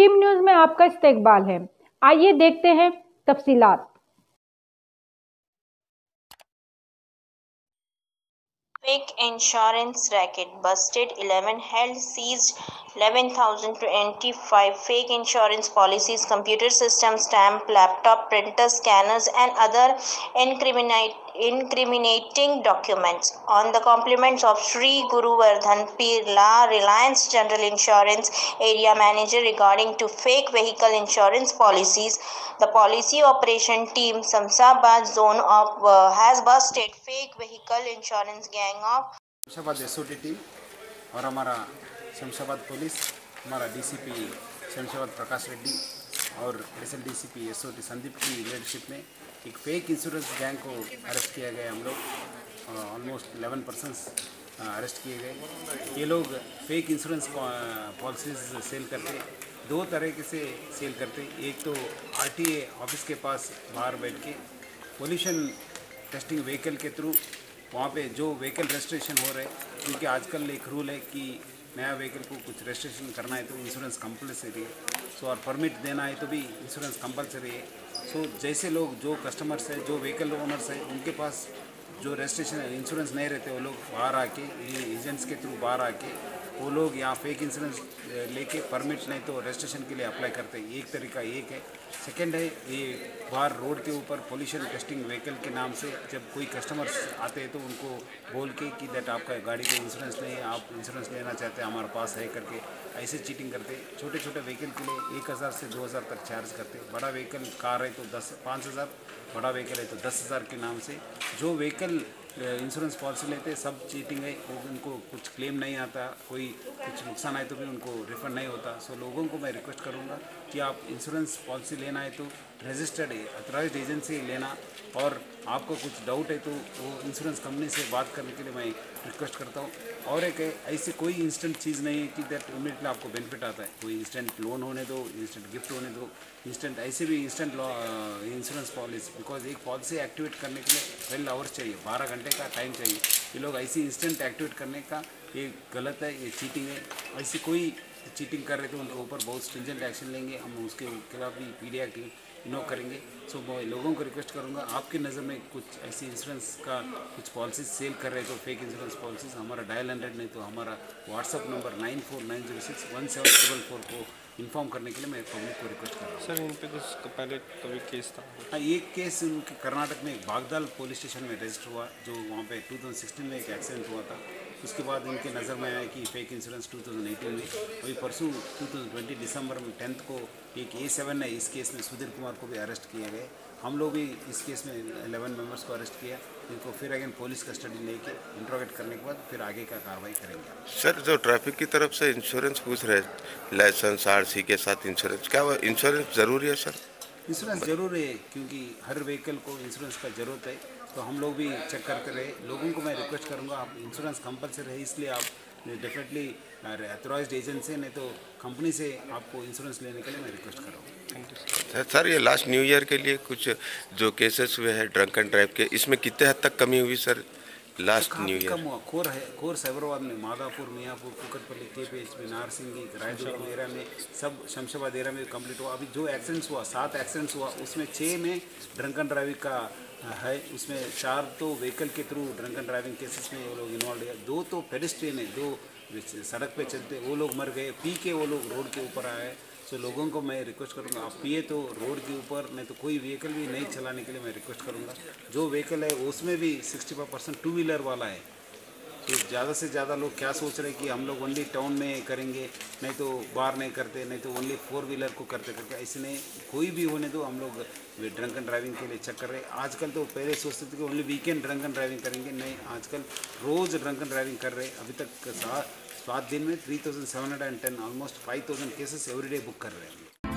Team news में आपका इस्तकबाल है। आइए देखते हैं तफसीलात। Fake insurance racket busted, 11 held, seized 11,025 fake insurance policies, computer systems, stamp, laptop, printer, scanners, and other incriminating documents. On the compliments of Sri Guruvardhan Pirla, Reliance General Insurance Area Manager, regarding to fake vehicle insurance policies, the policy operation team Samsabad zone of has busted fake vehicle insurance gang of Shamshabad SOT team और हमारा Shamshabad police, हमारा DCP Shamshabad Prakash Reddy और SLDCP SOT Sandeep की leadership में एक fake insurance gang को arrest किया गया। हम लोग ऑलमोस्ट 11 पर्सन्स अरेस्ट किए गए। ये लोग फेक इंश्योरेंस पॉलिसीज सेल करते, दो तरह से सेल करते। एक तो आरटीए ऑफिस के पास बाहर बैठ के पोल्यूशन टेस्टिंग व्हीकल के थ्रू वहाँ पे जो व्हीकल रजिस्ट्रेशन हो रहे, क्योंकि आजकल एक रूल है कि नया व्हीकल को कुछ रजिस्ट्रेशन करना है तो इंश्योरेंस कंपलसरी है। सो और परमिट देना है तो भी इंश्योरेंस कंपलसरी है। सो जैसे लोग जो कस्टमर्स है, जो व्हीकल ओनर्स है, उनके पास जो रजिस्ट्रेशन इंश्योरेंस नहीं रहते, वो लोग बाहर आके एजेंट्स के थ्रू बाहर आके वो लोग यहाँ फेक इंश्योरेंस लेके परमिट नहीं तो रजिस्ट्रेशन के लिए अप्लाई करते हैं। एक तरीका एक है। सेकंड है, ये बाहर रोड के ऊपर पोल्यूशन टेस्टिंग व्हीकल के नाम से जब कोई कस्टमर्स आते हैं तो उनको बोल के कि दैट आपका गाड़ी का इंश्योरेंस नहीं है, आप इंश्योरेंस लेना चाहते हैं, हमारे पास है करके ऐसे चीटिंग करते। छोटे छोटे व्हीकल के लिए 1000 से 2000 तक चार्ज करते। बड़ा व्हीकल कार है तो 5000, बड़ा व्हीकल है तो 10,000 के नाम से जो व्हीकल इंश्योरेंस पॉलिसी लेते सब चीटिंग है। उनको कुछ क्लेम नहीं आता, कोई कुछ नुकसान आए तो भी उनको रिफंड नहीं होता। सो लोगों को मैं रिक्वेस्ट करूंगा कि आप इंश्योरेंस पॉलिसी लेना है तो रजिस्टर्ड ऑथराइज्ड एजेंसी लेना, और आपको कुछ डाउट है तो वो इंश्योरेंस कंपनी से बात करने के लिए मैं रिक्वेस्ट करता हूँ। और एक है, ऐसी कोई इंस्टेंट चीज़ नहीं है कि दैट इमीडिएटली आपको बेनिफिट आता है। कोई इंस्टेंट लोन होने दो, इंस्टेंट गिफ्ट होने दो, इंस्टेंट ऐसे भी इंस्टेंट इंश्योरेंस पॉलिसी, बिकॉज एक पॉलिसी एक्टिवेट करने के लिए 12 आवर्स चाहिए, 12 घंटे का टाइम चाहिए। ये लोग ऐसी इंस्टेंट एक्टिवेट करने का ये गलत है, ये चीटिंग है। ऐसी कोई चीटिंग कर रहे थे उनके ऊपर बहुत स्ट्रिंजेंट एक्शन लेंगे। हम उसके खिलाफ भी पीडिया की इन्वॉल्व करेंगे। सो मैं लोगों को रिक्वेस्ट करूंगा, आपकी नज़र में कुछ ऐसी इंश्योरेंस का कुछ पॉलिसीज सेल कर रहे तो फेक इंश्योरेंस पॉलिसीज, हमारा डायल 100 नहीं तो हमारा व्हाट्सअप नंबर 9490617444 को इन्फॉर्म करने के लिए मैं पब्लिक को रिक्वेस्ट कर रहा हूँ। सर, इन पे तो पहले कभी केस था? हाँ, एक केस उनके कर्नाटक में बागदाल पुलिस स्टेशन में रजिस्टर हुआ, जो वहाँ पे 2016 में एक एक्सीडेंट हुआ था। उसके बाद इनके नज़र में आया कि फेक इंश्योरेंस 2018 में, अभी परसों 2020 दिसंबर में 10 को एक A7 है, इस केस में सुधीर कुमार को भी अरेस्ट किया गया। हम लोग भी इस केस में 11 मेंबर्स को अरेस्ट किया। इनको फिर अगेन पुलिस कस्टडी लेके इंट्रोगेट करने के बाद फिर आगे का कार्रवाई करेंगे। सर, जो ट्रैफिक की तरफ से इंश्योरेंस पूछ रहे, लाइसेंस RC के साथ इंश्योरेंस, क्या वो इंश्योरेंस ज़रूरी है सर? इंश्योरेंस जरूरी है, क्योंकि हर व्हीकल को इंश्योरेंस का ज़रूरत है। तो हम लोग भी चेक करते रहे। लोगों को मैं रिक्वेस्ट करूंगा, आप इंश्योरेंस कंपलसरी है, इसलिए आप डेफिनेटली ऑथराइज्ड एजेंसी नहीं तो कंपनी से आपको इंश्योरेंस लेने के लिए मैं रिक्वेस्ट कर रहा हूँ। सर, ये लास्ट न्यू ईयर के लिए कुछ जो केसेस हुए हैं ड्रंक एंड ड्राइव के, इसमें कितने हद तक कमी हुई सर लास्ट न्यू ईयर? कम हुआ। कोर साइबराबाद में, मादापुर, मियापुर, कुकटपल्ली, KPH में, नारसिंगी, रायदुर्ग एरिया में, सब शमशाबाद एरिया में कंप्लीट हुआ। अभी जो एक्सीडेंट्स हुआ, 7 एक्सीडेंट्स हुआ, उसमें 6 में ड्रंक एंड ड्राइविंग का है। उसमें 4 तो व्हीकल के through drunk and driving cases में वो लोग इन्वॉल्व है। 2 तो पेडेस्ट्रियन है, 2 सड़क पे चलते वो लोग मर गए। पी के वो लोग रोड के ऊपर आए। सो लोगों को मैं रिक्वेस्ट करूंगा, आप पिए तो रोड के ऊपर नहीं तो कोई व्हीकल भी नहीं चलाने के लिए मैं रिक्वेस्ट करूंगा। जो व्हीकल है उसमें भी 65% टू व्हीलर वाला है। तो ज़्यादा से ज़्यादा लोग क्या सोच रहे हैं कि हम लोग ओनली टाउन में करेंगे, नहीं तो बाहर नहीं करते, नहीं तो ओनली 4 व्हीलर को करते करके ऐसे नहीं। कोई भी होने दो, हम लोग ड्रंक एंड ड्राइविंग के लिए चेक कर रहे हैं। आजकल तो पहले सोचते थे कि only weekend drunk and driving करेंगे, नहीं, आजकल रोज़ ड्रंक एंड ड्राइविंग कर रहे हैं। अभी तक 7 दिन में 3710, ऑलमोस्ट 5000 केसेस एवरीडे बुक कर रहे हैं।